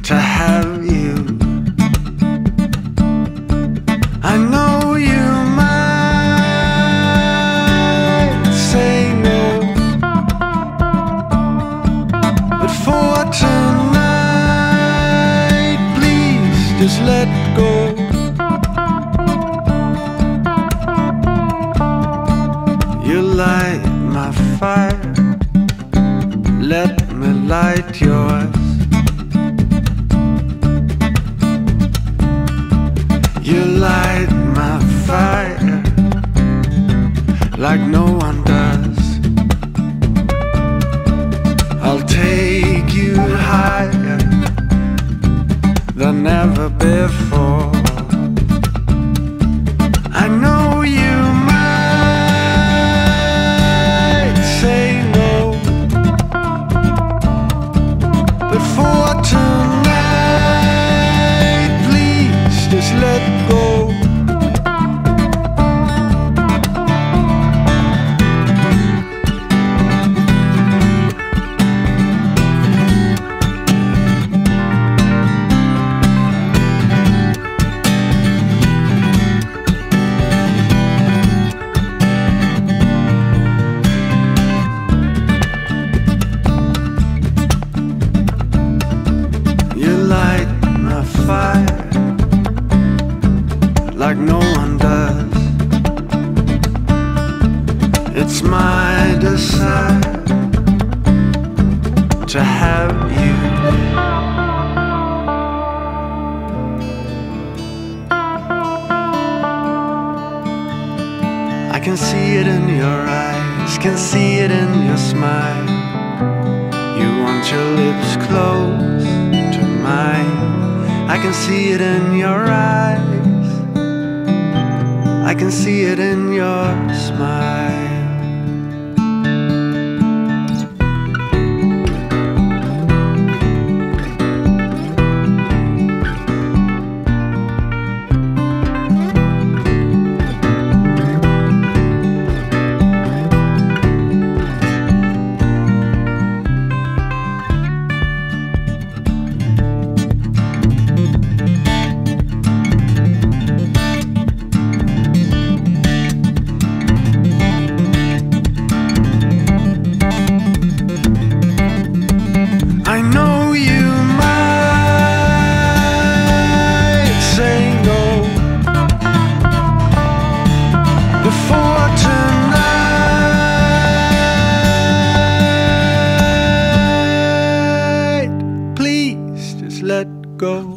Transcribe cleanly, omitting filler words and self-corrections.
to have you. I know you might say no, but for tonight, please just let go. You light my fire, let me light yours. You light my fire like no one does. I'll take you higher than ever before. I know you might say no, but for tonight, please just let go. You light my fire like no one does. It's my desire to have you. I can see it in your eyes, can see it in your smile. You want your lips close to mine. I can see it in your eyes, I can see it in your smile. I know you might say no, before tonight, please just let go.